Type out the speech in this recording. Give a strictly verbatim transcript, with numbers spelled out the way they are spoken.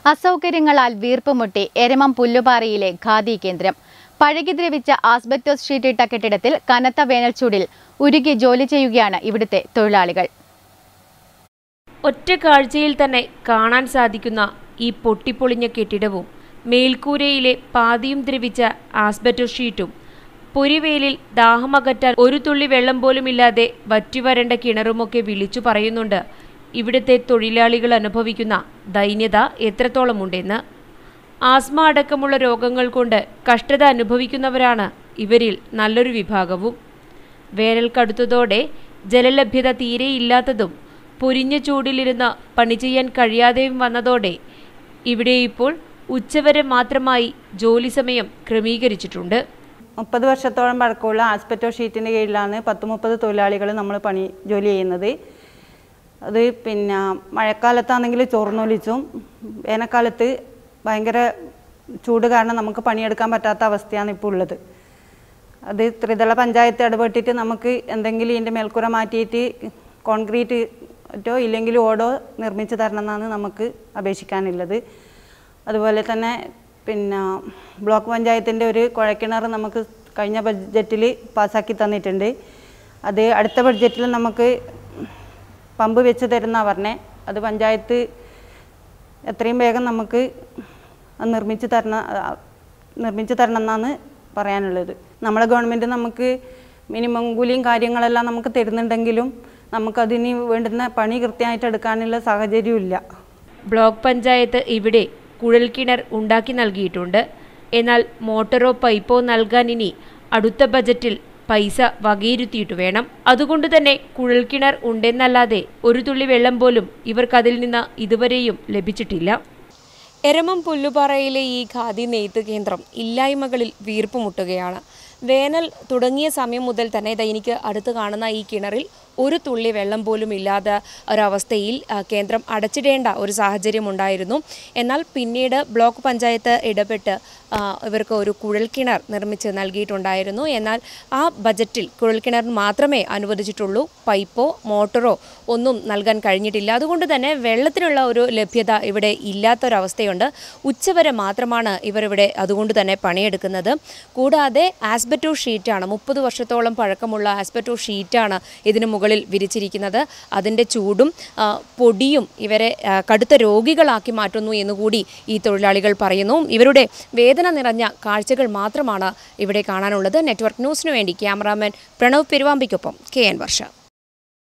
അസൗകര്യങ്ങളാൽ വീർപ്പുമുട്ടി എരമം പുല്ലുപാറയിലെ ഖാദി കേന്ദ്രം. പഴകി ദ്രവിച്ച ആസ്ബറ്റോസ് ഷീറ്റിട്ട കെട്ടിടത്തിൽ കനത്ത വേനൽച്ചൂടിൽ ഉരുകി ജോലി ചെയ്യുകയാണ് ഇവിടുത്തെ തൊഴിലാളികൾ. ഒറ്റ കാഴ്ചയിൽ തന്നെ കാണാൻ സാധിക്കുന്ന ഈ പൊട്ടിപ്പൊളിഞ്ഞ കെട്ടിടവും മേൽക്കൂരയിലെ പാതിയും ദ്രവിച്ച ആസ്ബറ്റോസ് ഷീറ്റും പൊരിവേലിൽ ദാഹമകറ്റാൻ ഒരു തുള്ളി വെള്ളം പോലുമില്ലാതെ വറ്റിവരണ്ട കിണറുമൊക്കെ വിളിച്ചു പറയുന്നുണ്ട് ഇവിടുത്തെ തൊഴിലാളികൾ അനുഭവിക്കുന്ന ദൈന്യത എത്രത്തോളമുണ്ടെന്ന്. ആസ്മ അടക്കമുള്ള രോഗങ്ങൾ കൊണ്ട് കഷ്ടത അനുഭവിക്കുന്നവരാണ് ഇവരിൽ നല്ലൊരു വിഭാഗവും. വേനൽ കടുത്തതോടെ ജലലഭ്യത തീരെയില്ലാത്തതും പൊരിഞ്ഞ ചൂടിലിരുന്ന് പണി ചെയ്യാൻ കഴിയാതെയും വന്നതോടെ ഇവിടെ ഇപ്പോൾ ഉച്ചവരെ മാത്രമായി ജോലി സമയം ക്രമീകരിച്ചിട്ടുണ്ട്. മുപ്പത് വർഷത്തോളം പഴക്കമുള്ള ആസ്ബറ്റോസ് ഷീറ്റിൻ്റെ കീഴിലാണ് പത്ത് മുപ്പത് തൊഴിലാളികൾ നമ്മൾ പണി ജോലി ചെയ്യുന്നത്. അത് പിന്നെ മഴക്കാലത്താണെങ്കിൽ ചോർന്നൊലിച്ചും വേനൽക്കാലത്ത് ഭയങ്കര ചൂട് കാരണം നമുക്ക് പണിയെടുക്കാൻ പറ്റാത്ത അവസ്ഥയാണ് ഇപ്പോൾ ഉള്ളത്. അത് ത്രിതല പഞ്ചായത്ത് ഇടപെട്ടിട്ട് നമുക്ക് എന്തെങ്കിലും ഇതിൻ്റെ മേൽക്കൂര മാറ്റിയിട്ട് കോൺക്രീറ്റോ ഇല്ലെങ്കിൽ ഓടോ നിർമ്മിച്ച് തരണമെന്നാണ് നമുക്ക് അപേക്ഷിക്കാനുള്ളത്. അതുപോലെ തന്നെ പിന്നെ ബ്ലോക്ക് പഞ്ചായത്തിൻ്റെ ഒരു കുഴക്കിണർ നമുക്ക് കഴിഞ്ഞ ബഡ്ജറ്റിൽ പാസ്സാക്കി തന്നിട്ടുണ്ട്. അത് അടുത്ത ബഡ്ജറ്റിൽ നമുക്ക് പമ്പ് വെച്ച് തരുന്ന പറഞ്ഞേ. അത് പഞ്ചായത്ത് എത്രയും വേഗം നമുക്ക് നിർമ്മിച്ച് തരണ നിർമ്മിച്ച് തരണം എന്നാണ് പറയാനുള്ളത്. നമ്മളെ ഗവൺമെൻറ് നമുക്ക് മിനിമം കൂലിയും കാര്യങ്ങളെല്ലാം നമുക്ക് തരുന്നുണ്ടെങ്കിലും നമുക്കതിന് വേണ്ടുന്ന പണി കൃത്യമായിട്ട് എടുക്കാനുള്ള സാഹചര്യമില്ല. ബ്ലോക്ക് പഞ്ചായത്ത് ഇവിടെ കുഴൽക്കിണർ ഉണ്ടാക്കി നൽകിയിട്ടുണ്ട്. എന്നാൽ മോട്ടറോ പൈപ്പോ നൽകാൻ ഇനി അടുത്ത ബജറ്റിൽ പൈസ വകയിരുത്തിയിട്ട് വേണം. അതുകൊണ്ട് തന്നെ കുഴൽക്കിണർ ഉണ്ടെന്നല്ലാതെ ഒരു തുള്ളി വെള്ളം പോലും ഇവർക്കതിൽ നിന്ന് ഇതുവരെയും ലഭിച്ചിട്ടില്ല. എരമം പുല്ലുപാറയിലെ ഈ ഖാദി നെയ്ത്ത് കേന്ദ്രം ഇല്ലായ്മകളിൽ വീർപ്പുമുട്ടുകയാണ്. വേനൽ തുടങ്ങിയ സമയം മുതൽ തന്നെ എനിക്ക് അടുത്ത് കാണുന്ന ഈ കിണറിൽ ഒരു തുള്ളി വെള്ളം പോലും ഇല്ലാത്ത ഒരവസ്ഥയിൽ കേന്ദ്രം അടച്ചിടേണ്ട ഒരു സാഹചര്യം ഉണ്ടായിരുന്നു. എന്നാൽ പിന്നീട് ബ്ലോക്ക് പഞ്ചായത്ത് ഇടപെട്ട് ഇവർക്ക് ഒരു കുഴൽക്കിണർ നിർമ്മിച്ച് നൽകിയിട്ടുണ്ടായിരുന്നു. എന്നാൽ ആ ബജറ്റിൽ കുഴൽക്കിണർ മാത്രമേ അനുവദിച്ചിട്ടുള്ളൂ. പൈപ്പോ മോട്ടറോ ഒന്നും നൽകാൻ കഴിഞ്ഞിട്ടില്ല. അതുകൊണ്ട് തന്നെ വെള്ളത്തിനുള്ള ഒരു ലഭ്യത ഇവിടെ ഇല്ലാത്തൊരവസ്ഥയുണ്ട്. ഉച്ചവരെ മാത്രമാണ് ഇവരിവിടെ അതുകൊണ്ട് തന്നെ പണിയെടുക്കുന്നത്. കൂടാതെ ആസ്ബറ്റോസ് ഷീറ്റാണ്, മുപ്പത് വർഷത്തോളം പഴക്കമുള്ള ആസ്ബറ്റോസ് ഷീറ്റാണ് ഇതിന് മുകളിൽ വിരിച്ചിരിക്കുന്നത്. അതിൻ്റെ ചൂടും പൊടിയും ഇവരെ കടുത്ത രോഗികളാക്കി മാറ്റുന്നു എന്നുകൂടി ഈ തൊഴിലാളികൾ പറയുന്നു. ഇവരുടെ വേദന നിറഞ്ഞ കാഴ്ചകൾ മാത്രമാണ് ഇവിടെ കാണാനുള്ളത്. നെറ്റ്വർക്ക് ന്യൂസിനു വേണ്ടി ക്യാമറാമാൻ പ്രണവ് പെരുവാമ്പിക്കൊപ്പം കെ എൻ വർഷ.